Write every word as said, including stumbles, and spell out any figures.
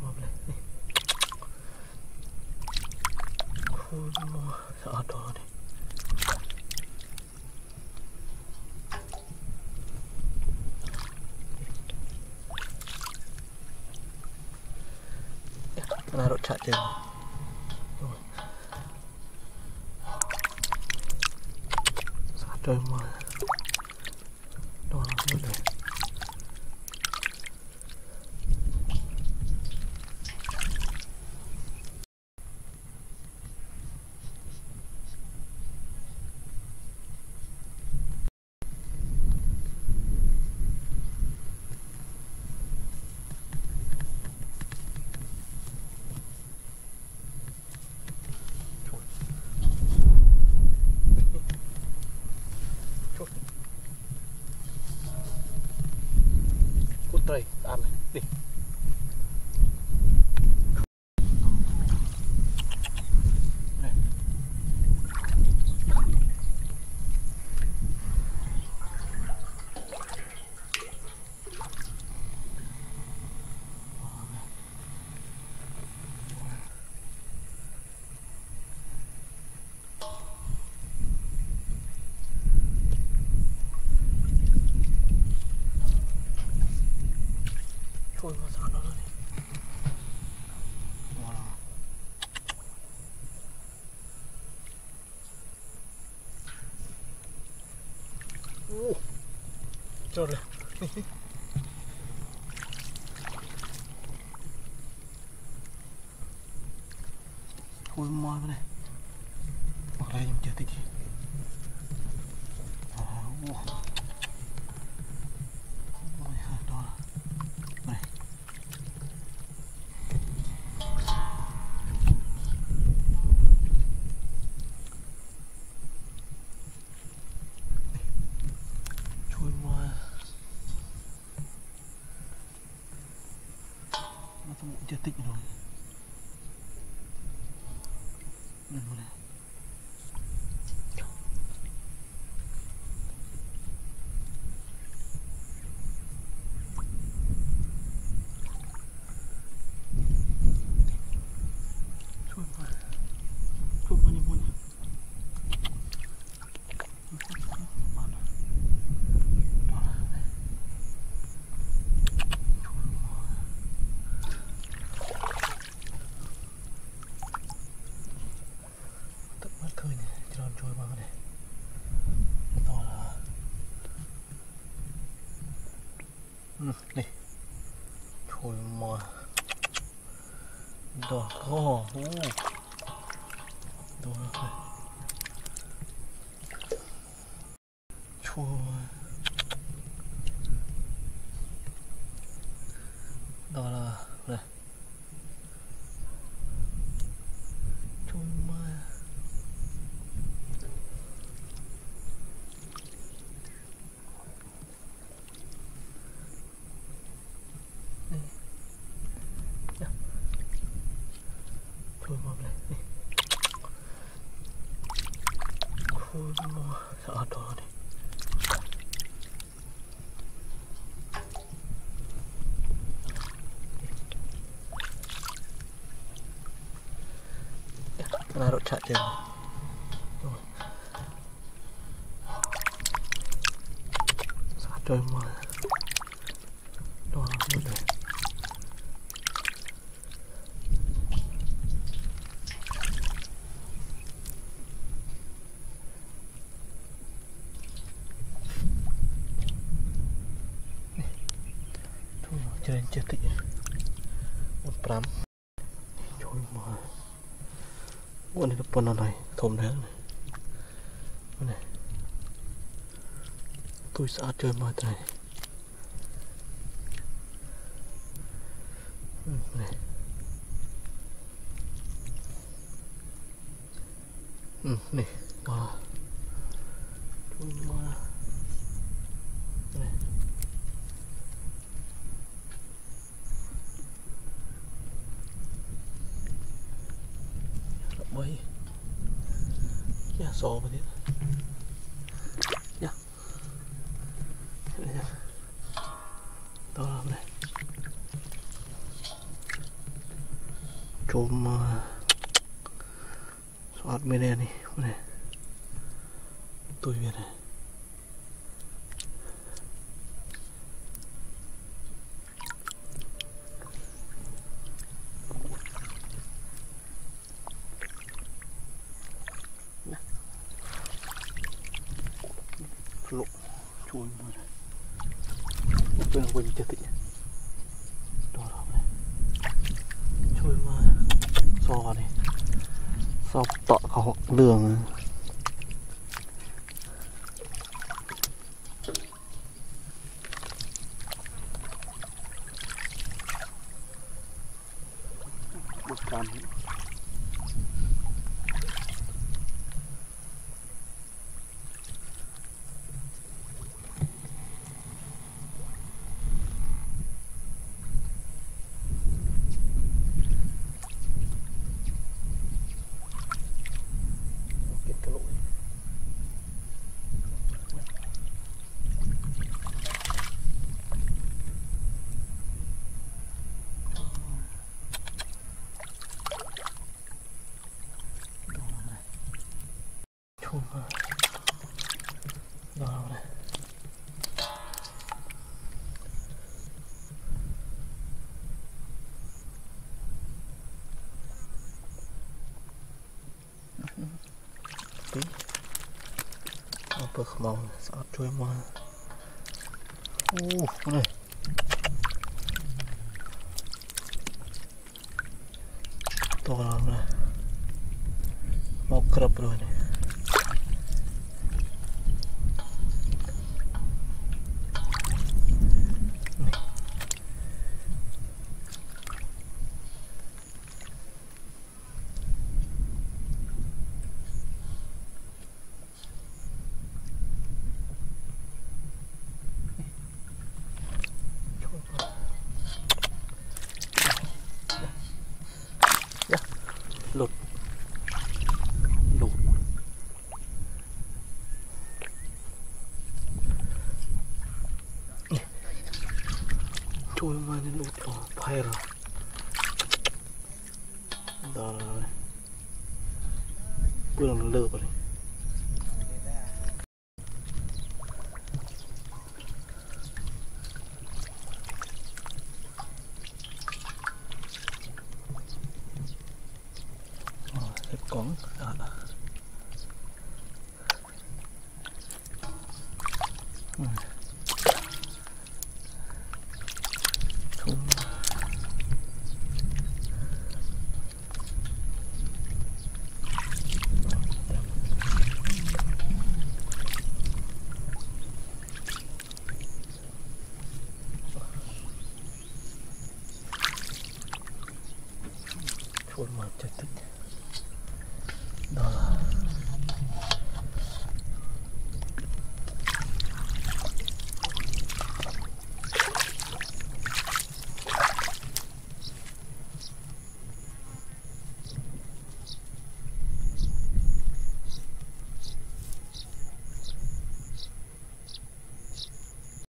mập này khui mò sợ đó đi nó độ chạy trên sát trời mưa đó là đây đây ăn này đi này. Chui vào sao đó đi. Wow. Uh. Trời ơi. Chui mồi này. Ở đây em chưa thấy gì. Wow. Nó chưa tích rồi. Lên vào đây. Chui vào. Chui vào đi muôn. Trôi vào đây to là ừ, đi trôi mò đỏ có uh. Đỏ này trôi đó là này trôi mò khui mò sợ đó đi nó độ chạy trên sát trời mưa đó là cái này trên chết tị một pram trôi mờ buồn cái pon này thôm thế này này tôi sợ chơi mờ này này ừ này đó trôi mờ này bơi ya sổ vào đi ya đó là này ọt bên đây này, này. Tôi biết này. Lộ chui mà này. Tôi đang quên chết tịnh. Đó đó này. Chui mà so này. So tọ có đường. Một cam. Đó này. Tí. Apa kemau saat cuy mah. Uh, này. To lắm này. Mau kerap rồi này. Lụt lụt chui mà nên lụt ở phải rồi đó là bữa nó lợp rồi con à. Ừ. Không. Thôi mà chết tích. Đó là